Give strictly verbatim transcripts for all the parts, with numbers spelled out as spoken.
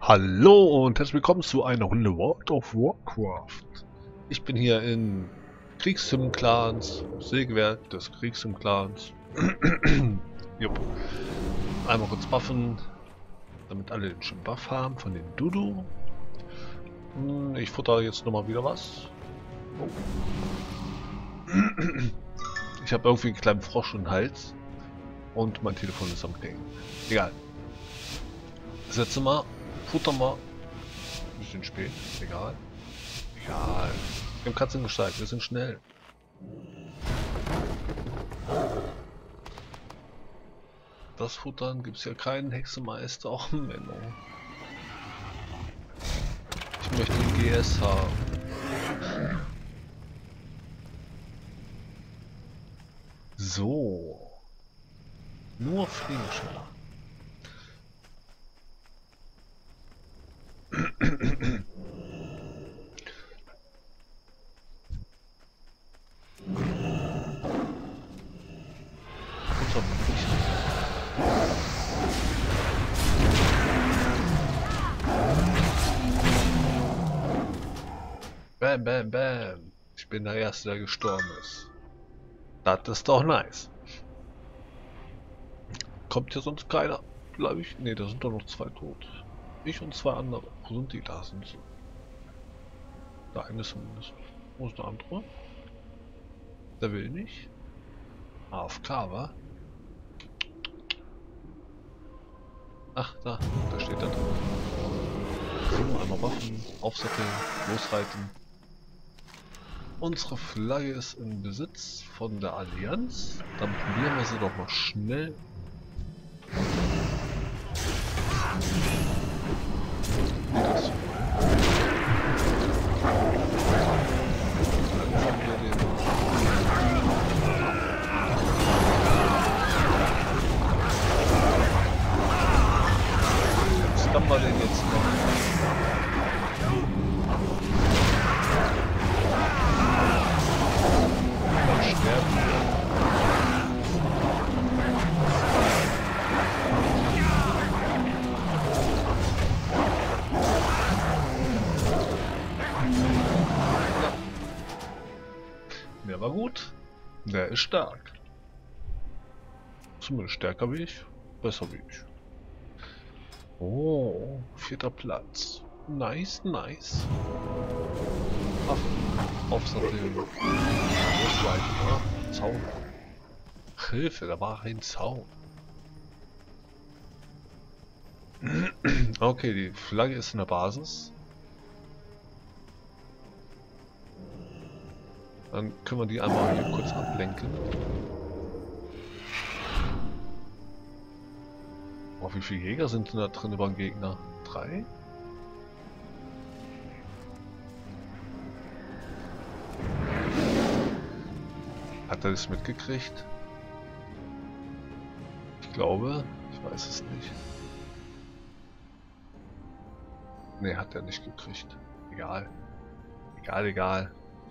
Hallo und herzlich willkommen zu einer Runde World of Warcraft. Ich bin hier in Kriegssim-Clans, Sägewerk des Kriegssim-Clans. Jupp. Einmal kurz buffen, damit alle den schönen Buff haben von den Dudu. Ich futter jetzt nochmal wieder was. Oh. Ich habe irgendwie einen kleinen Frosch im Hals und mein Telefon ist am Klingen. Egal. Setze mal, futter mal. Bisschen spät, egal. Egal. Wir haben Katzen gesteigt, wir sind schnell. Das Futtern gibt es ja keinen Hexenmeister, auch Menno. Ich möchte den G S haben. So. Nur Fliegenschiller. Bam, bam, bam. Ich bin der Erste, der gestorben ist. Das ist doch nice. Kommt hier sonst keiner? Glaube ich. Ne, da sind doch noch zwei tot. Ich und zwei andere. Wo sind die? Da sind sie. Der eine zumindest. Wo ist der andere? Der will nicht. A F K, wa? Ach, da. Da steht er drin. So, einmal Waffen, aufsatteln, losreiten. Unsere Flagge ist im Besitz von der Allianz. Dann probieren wir sie doch mal schnell. Wie das so. Dann haben wir den. Was kann man denn jetzt machen? Der war gut. Der ist stark. Zumindest stärker wie ich. Besser wie ich. Oh, vierter Platz. Nice, nice. Auf, aufsatteln. Losreiten. Zaun. Hilfe, da war ein Zaun. Okay, die Flagge ist in der Basis. Dann können wir die einmal hier kurz ablenken. Oh, wie viele Jäger sind denn da drin über den Gegner? Drei? Hat er das mitgekriegt? Ich glaube, ich weiß es nicht. Ne, hat er nicht gekriegt. Egal. Egal, egal.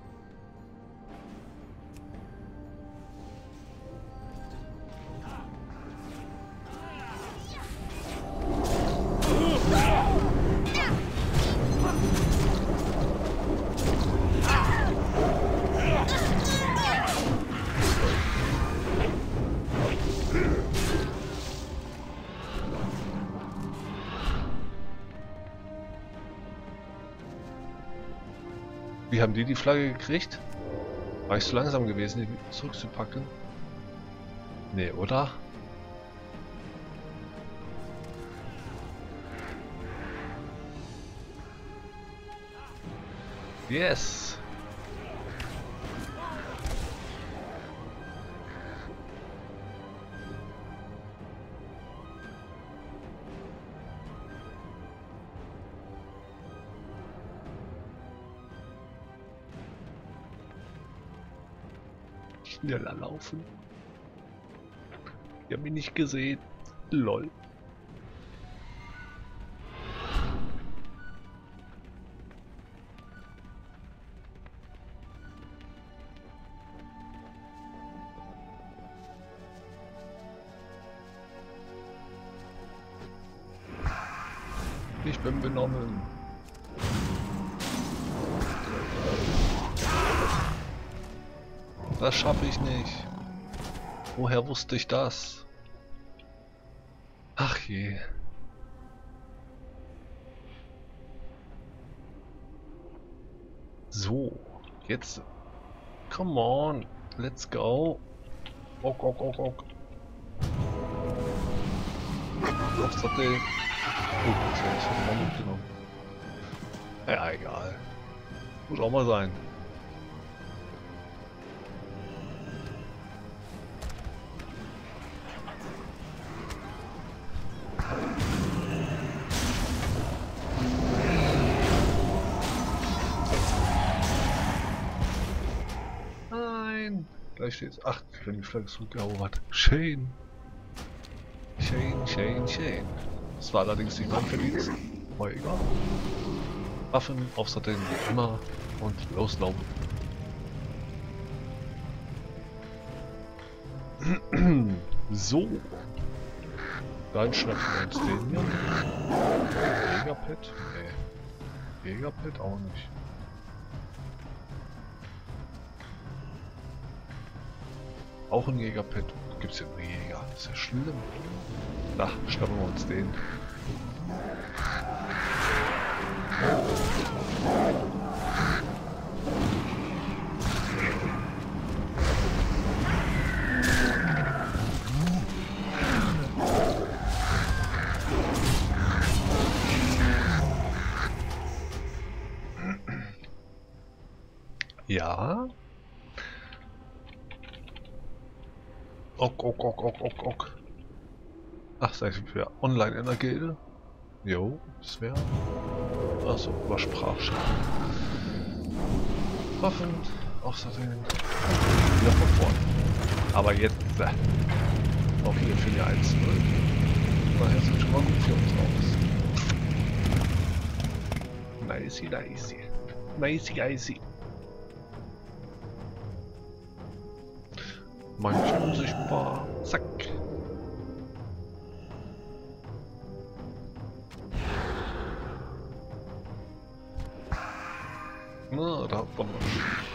Wie haben die die Flagge gekriegt? War ich zu langsam gewesen, die zurückzupacken? Nee, oder? Yes! Schneller laufen. Die haben mich nicht gesehen. Lol. bin benommen. Das schaffe ich nicht. Woher wusste ich das? Ach je. So, jetzt. Come on, let's go. Ok, ok, ok, ok. Was hat der? Oh, das hätte ich mal mitgenommen. Ja, egal. Muss auch mal sein. Nein! Gleich steht's. Ach, wenn die Flagge zurückerobert. Shane! Shane, Shane, Shane. Das war allerdings nicht mein Verdienst. Aber egal. Waffen aufsatteln wie immer und loslaufen. So. Dann schnappen wir uns den hier. Jägerpet? Nee. Jägerpet auch nicht. Auch ein Jägerpet. Gibt's ja nur Jäger. Das ist ja schlimm. Na, schnappen wir uns den. Ja. Ok, ok, ok, ok, ok, ok. Ach, sag ich für online in der Gilde. Jo, das wäre. Achso, über Sprachschaden. Waffen, außerdem. Wieder von vorne. Aber jetzt. Äh, auch hier für die eins null. Daher sieht schon mal gut für uns aus. Nicey, nicey. Nicey, nicey. Manche unsichtbar. Zack. Na, da hat man was.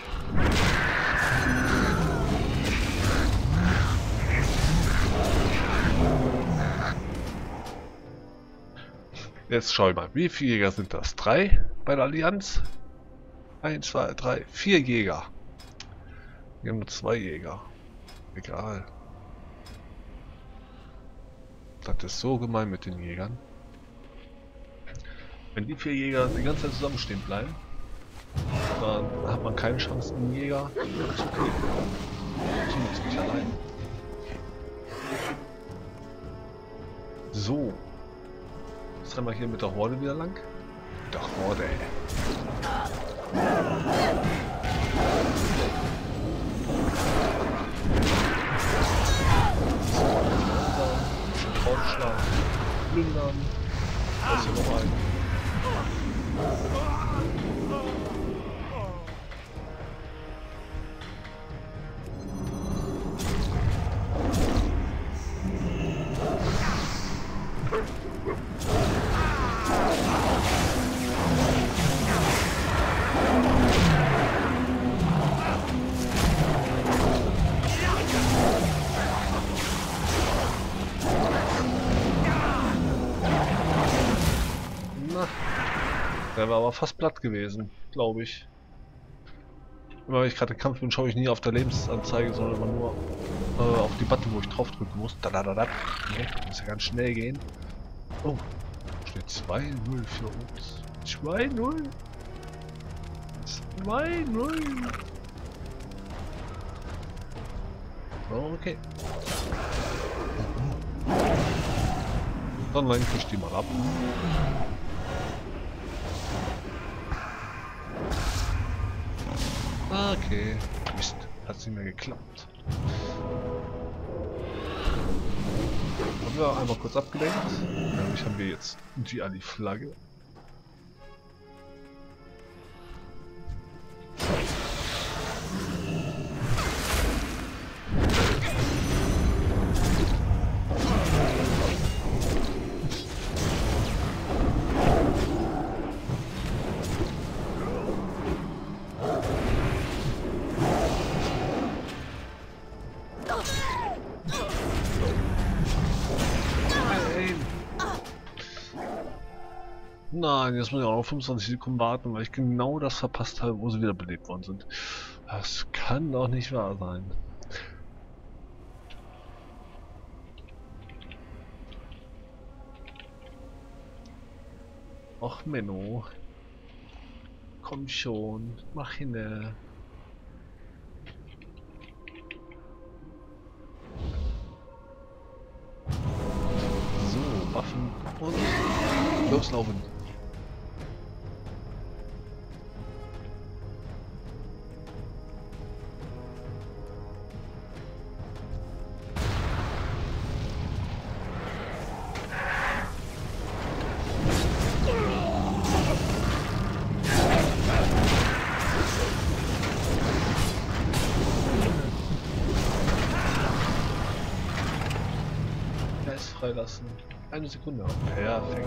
Jetzt schau ich mal, wie viele Jäger sind das? Drei bei der Allianz? Eins, zwei, drei, vier Jäger. Wir haben nur zwei Jäger. Egal. Das ist so gemein mit den Jägern. Wenn die vier Jäger die ganze Zeit zusammenstehen bleiben, dann hat man keine Chance, einen Jäger zu killen. Zumindest nicht allein. So. Jetzt rennen wir hier mit der Horde wieder lang. Mit der Horde, ey. Draufschlagen, plündern. Da ist hier noch ein. Der war aber fast platt gewesen, glaube ich. Immer wenn ich gerade im Kampf bin, schaue ich nie auf der Lebensanzeige, sondern immer nur äh, auf die Button, wo ich drauf drücken muss. Da, da, da, da. Nee, muss ja ganz schnell gehen. Oh, steht zwei null für uns. zwei null. zwei null. Okay. Dann lenke ich die mal ab. Okay, Mist, hat sie mir geklappt. Haben wir einmal kurz abgelenkt. Nämlich haben wir jetzt die Ali-Flagge. Nein, jetzt muss ich auch noch fünfundzwanzig Sekunden warten, weil ich genau das verpasst habe, wo sie wieder belebt worden sind. Das kann doch nicht wahr sein. Och Menno. Komm schon, mach hinne. So, Waffen und loslaufen. Freilassen. Eine Sekunde. Perfekt.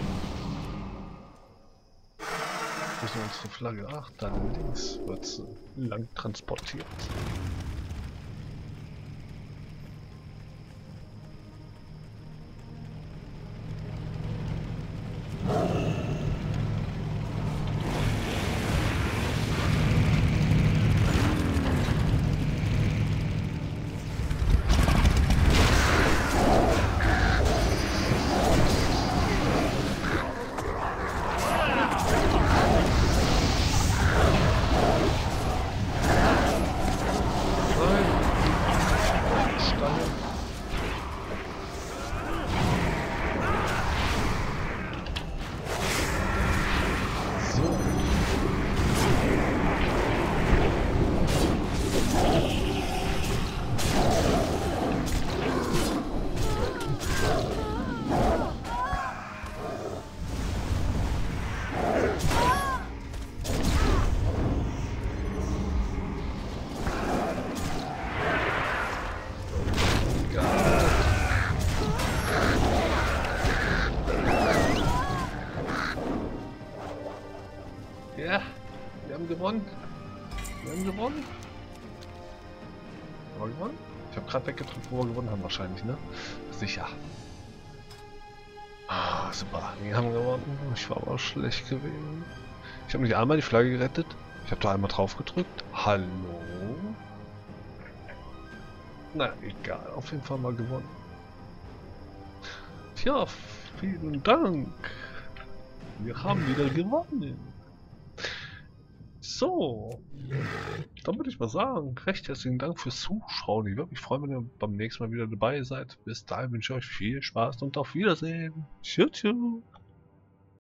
Wo ist denn unsere Flagge? Ach, dann links wird sie lang transportiert. Ja, wir haben gewonnen. Wir haben gewonnen. Haben wir gewonnen? Ich habe gerade weggedrückt, wo wir gewonnen haben wahrscheinlich, ne? Sicher. Ah, super. Wir haben gewonnen. Ich war aber auch schlecht gewesen. Ich habe nicht einmal die Flagge gerettet. Ich habe da einmal drauf gedrückt. Hallo? Na, egal. Auf jeden Fall mal gewonnen. Tja, vielen Dank. Wir haben wieder gewonnen. So, dann würde ich mal sagen, recht herzlichen Dank fürs Zuschauen. Ich würde mich freuen, wenn ihr beim nächsten Mal wieder dabei seid. Bis dahin wünsche ich euch viel Spaß und auf Wiedersehen. Tschüss. Tschüss.